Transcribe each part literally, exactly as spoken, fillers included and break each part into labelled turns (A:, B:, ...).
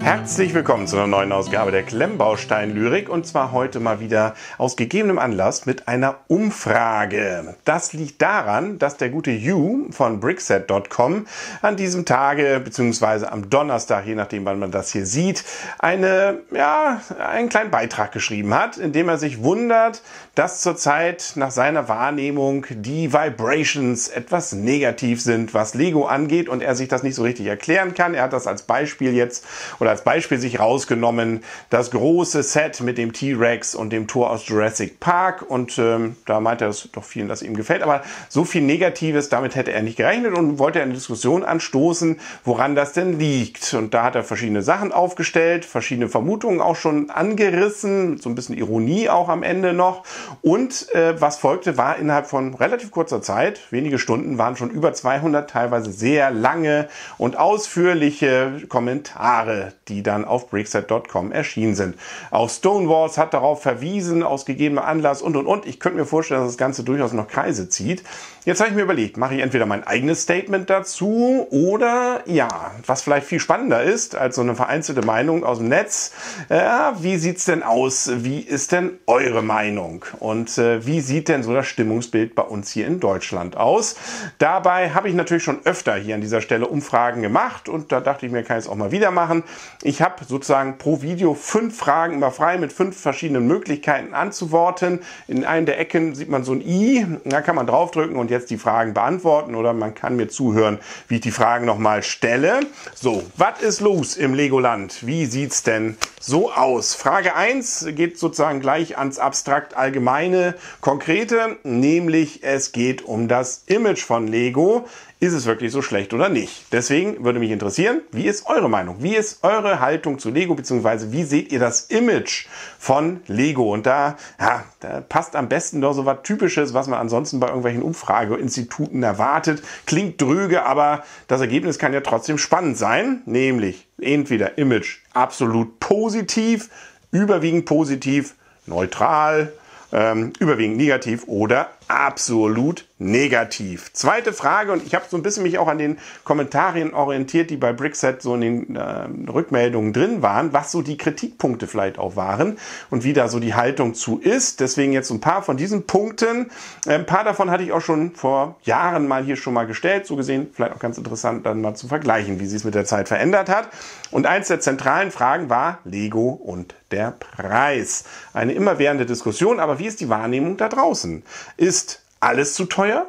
A: Herzlich willkommen zu einer neuen Ausgabe der Klemmbaustein-Lyrik und zwar heute mal wieder aus gegebenem Anlass mit einer Umfrage. Das liegt daran, dass der gute Hugh von Brickset Punkt com an diesem Tage bzw. am Donnerstag, je nachdem wann man das hier sieht, eine, ja, einen kleinen Beitrag geschrieben hat, in dem er sich wundert, dass zurzeit nach seiner Wahrnehmung die Vibrations etwas negativ sind, was Lego angeht und er sich das nicht so richtig erklären kann. Er hat das als Beispiel jetzt oder als Beispiel sich rausgenommen, das große Set mit dem T-Rex und dem Tor aus Jurassic Park und ähm, da meint er, dass doch vielen das ihm gefällt, aber so viel Negatives, damit hätte er nicht gerechnet und wollte eine Diskussion anstoßen, woran das denn liegt. Und da hat er verschiedene Sachen aufgestellt, verschiedene Vermutungen auch schon angerissen, so ein bisschen Ironie auch am Ende noch und äh, was folgte, war innerhalb von relativ kurzer Zeit, wenige Stunden, waren schon über zweihundert teilweise sehr lange und ausführliche Kommentare, die dann auf Brickset Punkt com erschienen sind. Auch Stonewalls hat darauf verwiesen, aus gegebenem Anlass und und und. Ich könnte mir vorstellen, dass das Ganze durchaus noch Kreise zieht. Jetzt habe ich mir überlegt, mache ich entweder mein eigenes Statement dazu oder, ja, was vielleicht viel spannender ist als so eine vereinzelte Meinung aus dem Netz. Äh, wie sieht's denn aus? Wie ist denn eure Meinung? Und äh, wie sieht denn so das Stimmungsbild bei uns hier in Deutschland aus? Dabei habe ich natürlich schon öfter hier an dieser Stelle Umfragen gemacht und da dachte ich mir, kann ich es auch mal wieder machen. Ich habe sozusagen pro Video fünf Fragen immer frei mit fünf verschiedenen Möglichkeiten anzuworten. In einer der Ecken sieht man so ein i, da kann man draufdrücken und jetzt die Fragen beantworten oder man kann mir zuhören, wie ich die Fragen nochmal stelle. So, was ist los im Legoland? Wie sieht's denn so aus? Frage eins geht sozusagen gleich ans abstrakt allgemeine, konkrete, nämlich es geht um das Image von Lego. Ist es wirklich so schlecht oder nicht? Deswegen würde mich interessieren, wie ist eure Meinung? Wie ist eure Haltung zu Lego, beziehungsweise wie seht ihr das Image von Lego? Und da, ja, da passt am besten doch so was Typisches, was man ansonsten bei irgendwelchen Umfrageinstituten erwartet. Klingt dröge, aber das Ergebnis kann ja trotzdem spannend sein, nämlich entweder Image absolut positiv, überwiegend positiv, neutral, ähm, überwiegend negativ oder absolut negativ. Zweite Frage, und ich habe so ein bisschen mich auch an den Kommentaren orientiert, die bei Brickset so in den äh, Rückmeldungen drin waren, was so die Kritikpunkte vielleicht auch waren und wie da so die Haltung zu ist. Deswegen jetzt ein paar von diesen Punkten. Ein paar davon hatte ich auch schon vor Jahren mal hier schon mal gestellt. So gesehen vielleicht auch ganz interessant dann mal zu vergleichen, wie sich es mit der Zeit verändert hat. Und eins der zentralen Fragen war Lego und der Preis. Eine immerwährende Diskussion, aber wie ist die Wahrnehmung da draußen? Ist alles zu teuer?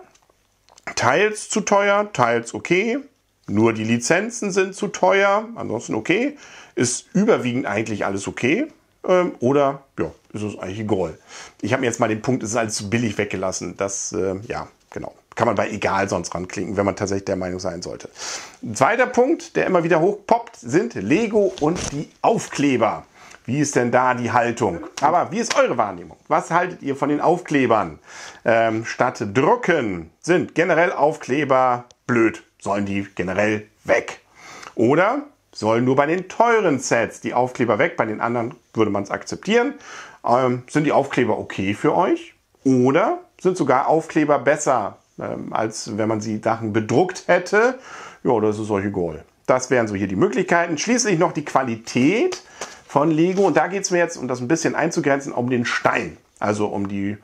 A: Teils zu teuer, teils okay. Nur die Lizenzen sind zu teuer, ansonsten okay. Ist überwiegend eigentlich alles okay? Ähm, oder ja, ist es eigentlich egal? Ich habe mir jetzt mal den Punkt, es ist alles zu billig weggelassen. Das, äh, ja, genau. Kann man bei egal sonst ranklicken, wenn man tatsächlich der Meinung sein sollte. Ein zweiter Punkt, der immer wieder hochpoppt, sind Lego und die Aufkleber. Wie ist denn da die Haltung? Aber wie ist eure Wahrnehmung? Was haltet ihr von den Aufklebern? Ähm, statt drucken sind generell Aufkleber blöd. Sollen die generell weg? Oder sollen nur bei den teuren Sets die Aufkleber weg? Bei den anderen würde man es akzeptieren. Ähm, sind die Aufkleber okay für euch? Oder sind sogar Aufkleber besser, ähm, als wenn man sie Sachen bedruckt hätte? Ja, das ist euch egal. Das wären so hier die Möglichkeiten. Schließlich noch die Qualität von Lego. Und da geht es mir jetzt, um das ein bisschen einzugrenzen, um den Stein. Also um die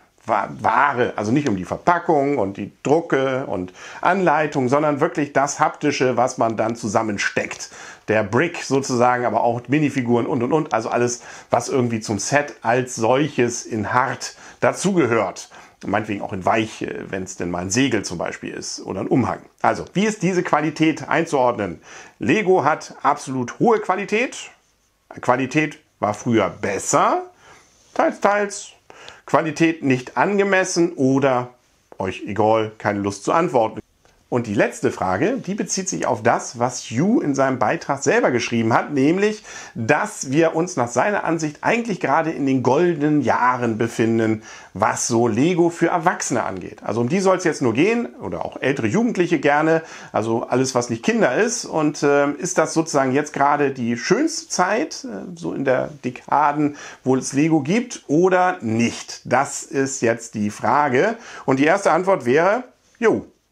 A: Ware, also nicht um die Verpackung und die Drucke und Anleitung, sondern wirklich das Haptische, was man dann zusammensteckt. Der Brick sozusagen, aber auch Minifiguren und und und. Also alles, was irgendwie zum Set als solches in hart dazugehört. Meinetwegen auch in weich, wenn es denn mal ein Segel zum Beispiel ist oder ein Umhang. Also, wie ist diese Qualität einzuordnen? Lego hat absolut hohe Qualität. Qualität war früher besser, teils, teils. Qualität nicht angemessen oder euch egal, keine Lust zu antworten. Und die letzte Frage, die bezieht sich auf das, was Hugh in seinem Beitrag selber geschrieben hat, nämlich, dass wir uns nach seiner Ansicht eigentlich gerade in den goldenen Jahren befinden, was so Lego für Erwachsene angeht. Also um die soll es jetzt nur gehen, oder auch ältere Jugendliche gerne, also alles, was nicht Kinder ist. Und äh, ist das sozusagen jetzt gerade die schönste Zeit, äh, so in der Dekaden, wo es Lego gibt, oder nicht? Das ist jetzt die Frage. Und die erste Antwort wäre, jo,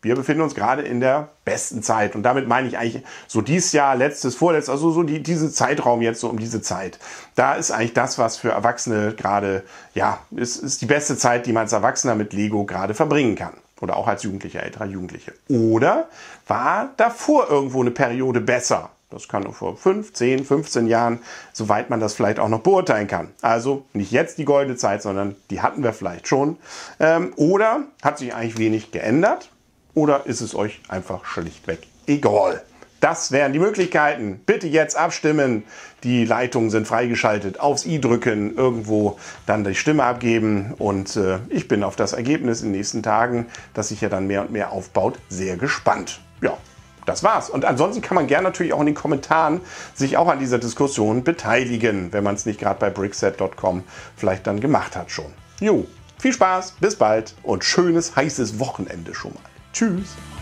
A: wir befinden uns gerade in der besten Zeit. Und damit meine ich eigentlich so dieses Jahr, letztes, vorletztes, also so die, diese Zeitraum jetzt so um diese Zeit. Da ist eigentlich das, was für Erwachsene gerade, ja, ist, ist die beste Zeit, die man als Erwachsener mit Lego gerade verbringen kann. Oder auch als Jugendlicher, älterer Jugendliche. Oder war davor irgendwo eine Periode besser? Das kann nur vor fünf, zehn, fünfzehn Jahren, soweit man das vielleicht auch noch beurteilen kann. Also nicht jetzt die goldene Zeit, sondern die hatten wir vielleicht schon. Ähm, oder hat sich eigentlich wenig geändert? Oder ist es euch einfach schlichtweg egal? Das wären die Möglichkeiten. Bitte jetzt abstimmen. Die Leitungen sind freigeschaltet. Aufs i drücken, irgendwo dann die Stimme abgeben. Und äh, ich bin auf das Ergebnis in den nächsten Tagen, das sich ja dann mehr und mehr aufbaut, sehr gespannt. Ja, das war's. Und ansonsten kann man gerne natürlich auch in den Kommentaren sich auch an dieser Diskussion beteiligen, wenn man es nicht gerade bei Brickset Punkt com vielleicht dann gemacht hat schon. Jo, viel Spaß, bis bald und schönes heißes Wochenende schon mal. Tschüss.